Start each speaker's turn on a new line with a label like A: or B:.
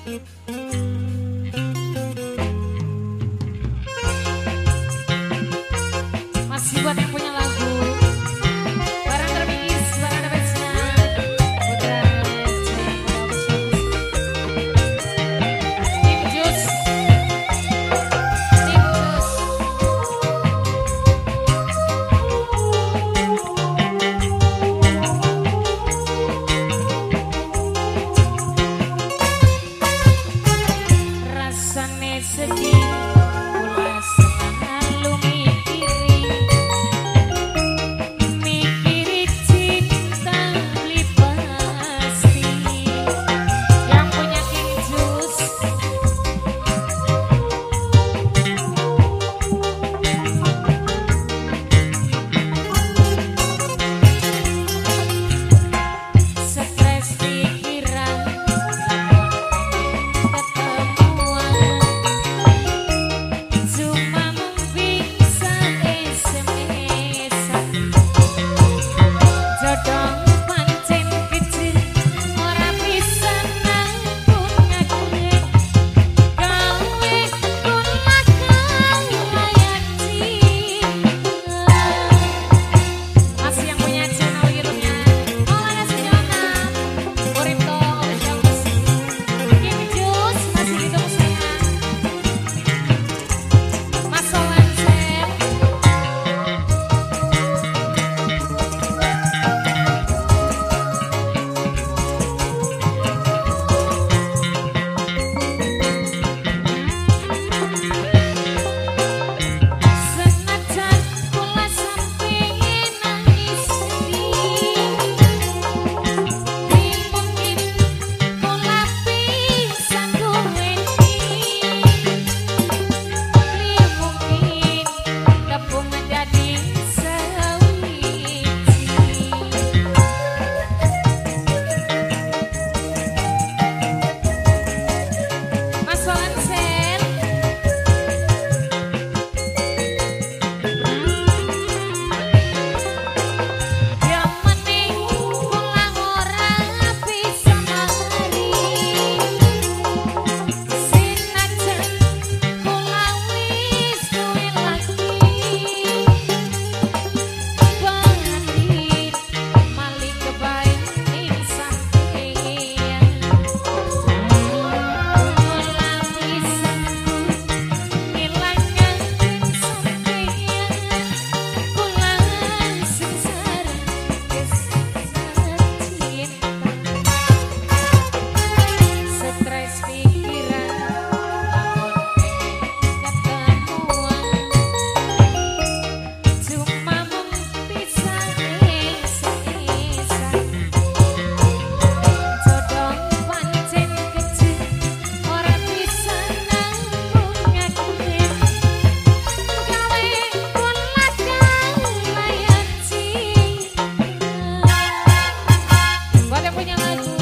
A: Masih buat yang punya lagu. Barang terpikis, barang dapetnya. Udah Tim Jus. Tim Jus. Rasane sedih. Kula selalu mikiri cinta beli pasti. Yang punya King Jus. Stres pikiran ketemuan. Cuma bisa SMS-an. Jodoh pancen kecil ora bisa nanggung-nanggung. Gawe kulakan layak cinta. Masih yang punya channel YouTube-nya Maulana Sujonan, Uripto Official Musik. Kim Jus masih ditunggu sayang. Mas Solansel. Senajan kula sampe nangis sedih, mungkin kula bisa duweni, mungkin tepung menjadi sewiji. Mas Solansel. Ya mening kula ora bisa mari, senajan kula wis duwe lagi. Bandit maling kebaik ning sampeyan. Kula bisa ngilangan sampeyan. Kula sengsara cinta. Stres pikiran ketemuan. Cuma bisa SMS-an. Jodoh pancen kecil ora bisa nanggung-nanggung. Gawe kulakan layak cinta. Buat yang punya lagu